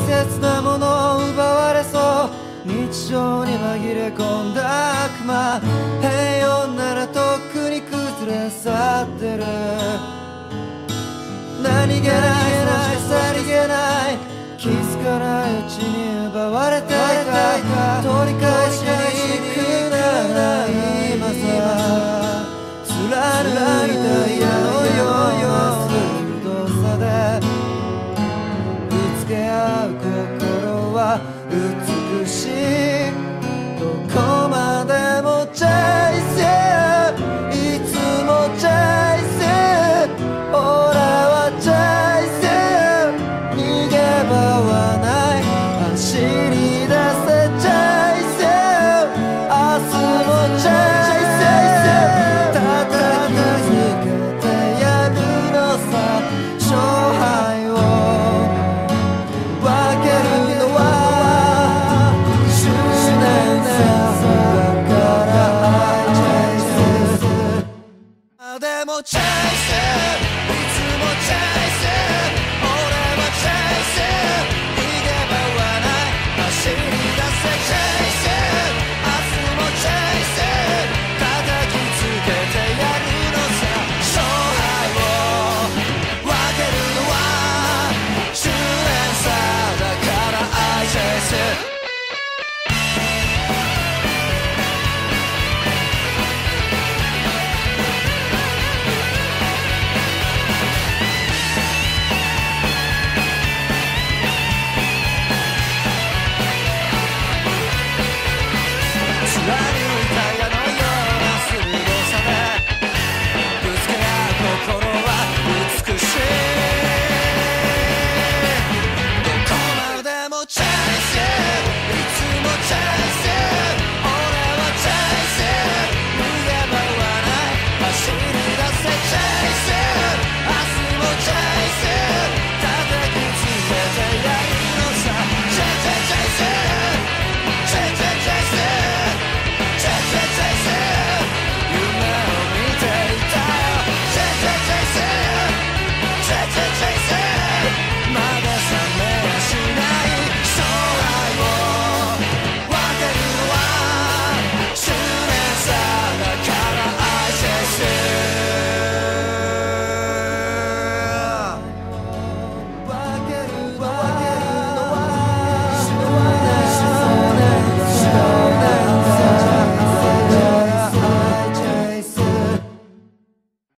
切なものを奪われそう、日常に紛れ込んだ悪魔、平穏ならとっくに崩れ去ってる。何気ないそしてさりげない気づかないうちに奪われていた、取り返しにくくな今さ貫いた矢のような鋭さでぶつけ合う心は美しい、どこまで